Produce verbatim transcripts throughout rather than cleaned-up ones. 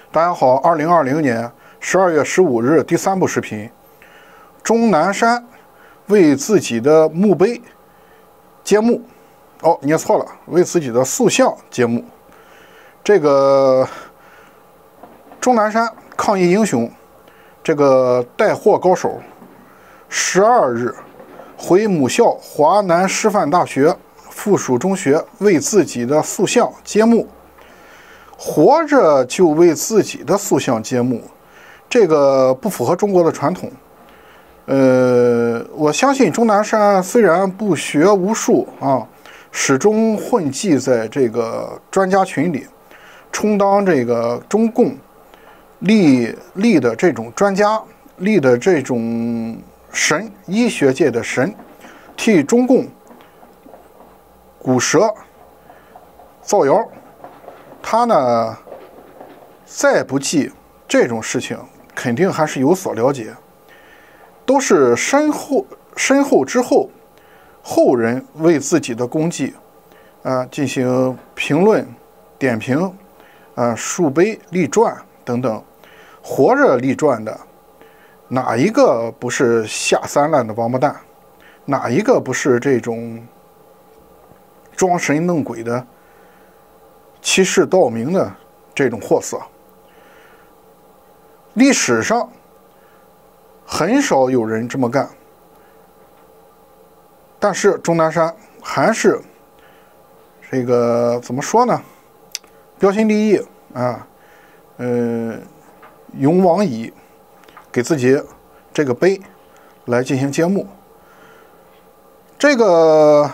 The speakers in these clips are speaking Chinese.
大家好，二零二零年十二月十五日第三部视频，钟南山为自己的墓碑揭幕。哦，念错了，为自己的塑像揭幕。这个钟南山抗疫英雄，这个带货高手，十二日回母校华南师范大学附属中学为自己的塑像揭幕。活着就为自己的塑像揭幕，这个不符合中国的传统。呃，我相信钟南山虽然不学无术啊，始终混迹在这个专家群里，充当这个中共立立的这种专家，立的这种神，医学界的神，替中共鼓舌造谣。他呢，再不济这种事情，肯定还是有所了解，都是身后身后之后，后人为自己的功绩，啊、呃、进行评论、点评，啊、呃、树碑立传等等。活着立传的，哪一个不是下三滥的王八蛋？哪一个不是这种装神弄鬼的？欺世盗名的这种货色，历史上很少有人这么干，但是钟南山还是这个怎么说呢？标新立异啊，呃，勇往以给自己这个碑来进行揭幕。这个。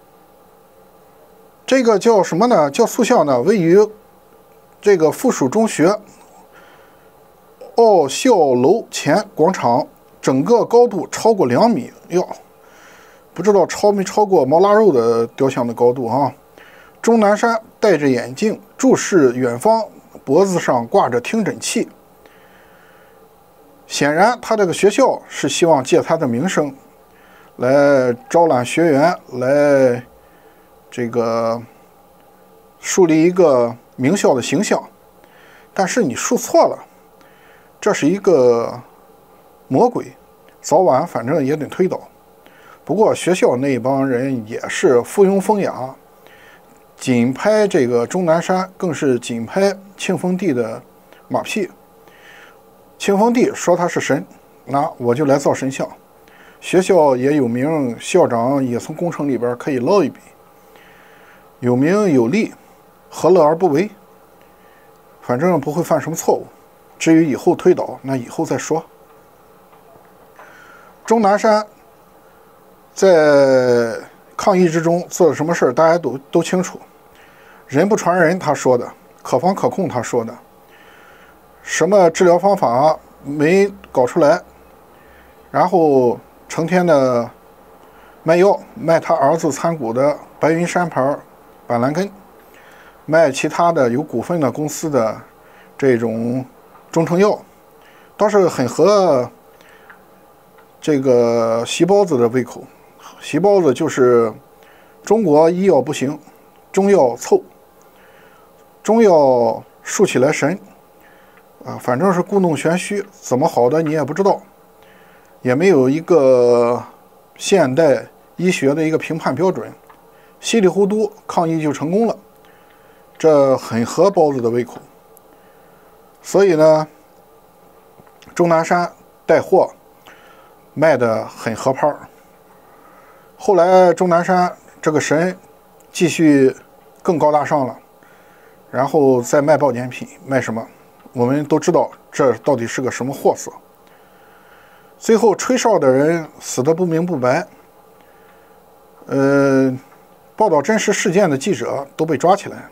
这个叫什么呢？叫塑像呢，位于这个附属中学奥校楼前广场，整个高度超过两米，哟，不知道超没超过毛腊肉的雕像的高度啊。钟南山戴着眼镜，注视远方，脖子上挂着听诊器。显然，他这个学校是希望借他的名声来招揽学员，来。这个树立一个名校的形象，但是你树错了，这是一个魔鬼，早晚反正也得推倒。不过学校那帮人也是附庸风雅，紧拍这个钟南山，更是紧拍庆丰帝的马屁。庆丰帝说他是神，那我就来造神像。学校也有名，校长也从工程里边可以捞一笔。有名有利，何乐而不为？反正不会犯什么错误。至于以后推倒，那以后再说。钟南山在抗疫之中做了什么事儿，大家都都清楚。人不传人，他说的；可防可控，他说的。什么治疗方法没搞出来，然后成天的卖药，卖他儿子参股的白云山牌板蓝根，卖其他的有股份的公司的这种中成药，倒是很合这个席包子的胃口。席包子就是中国医药不行，中药凑，中药竖起来神啊，反正是故弄玄虚，怎么好的你也不知道，也没有一个现代医学的一个评判标准。稀里糊涂抗疫就成功了，这很合包子的胃口。所以呢，钟南山带货卖的很合拍。后来钟南山这个神继续更高大上了，然后再卖保健品，卖什么？我们都知道这到底是个什么货色。最后吹哨的人死得不明不白，呃。报道真实事件的记者都被抓起来。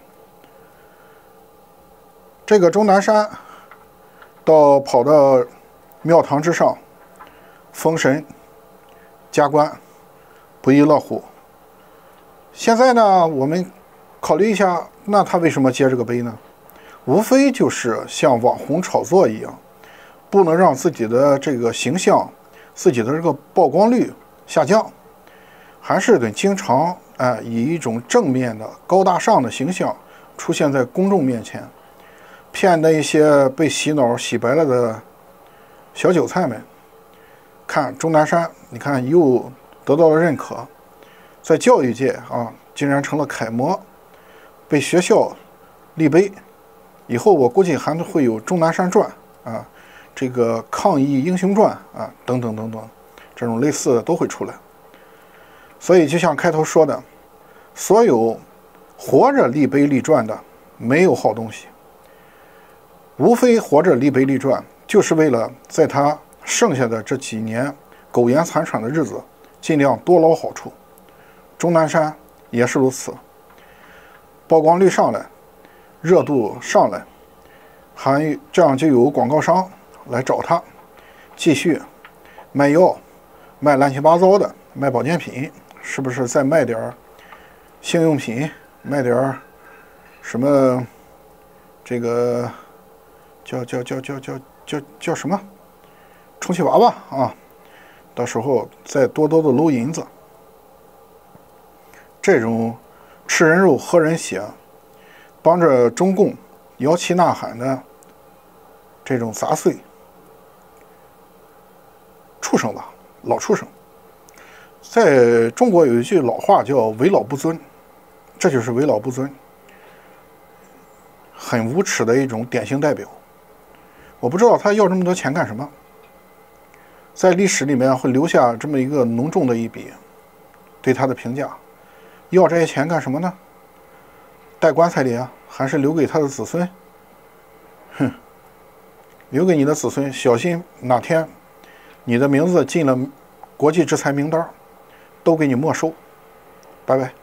这个钟南山到跑到庙堂之上封神加官，不亦乐乎。现在呢，我们考虑一下，那他为什么接这个碑呢？无非就是像网红炒作一样，不能让自己的这个形象、自己的这个曝光率下降，还是得经常哎，以一种正面的、高大上的形象出现在公众面前， 骗那一些被洗脑洗白了的小韭菜们，看钟南山，你看又得到了认可，在教育界啊，竟然成了楷模，被学校立碑。以后我估计还会有钟南山传啊，这个抗疫英雄传啊，等等等等，这种类似的都会出来。所以就像开头说的，所有活着立碑立传的没有好东西，无非活着立碑立传，就是为了在他剩下的这几年苟延残喘的日子，尽量多捞好处。钟南山也是如此，曝光率上来，热度上来，还这样就有广告商来找他，继续卖药，卖乱七八糟的，卖保健品，是不是再卖点性用品，卖点什么这个叫叫叫叫叫叫叫什么充气娃娃啊？到时候再多多的搂银子。这种吃人肉喝人血，帮着中共摇旗呐喊的这种杂碎畜生吧，老畜生。在中国有一句老话叫为老不尊，这就是为老不尊，很无耻的一种典型代表。我不知道他要这么多钱干什么，在历史里面会留下这么一个浓重的一笔对他的评价。要这些钱干什么呢？带棺材里啊，还是留给他的子孙？哼，留给你的子孙，小心哪天你的名字进了国际制裁名单，都给你没收。拜拜。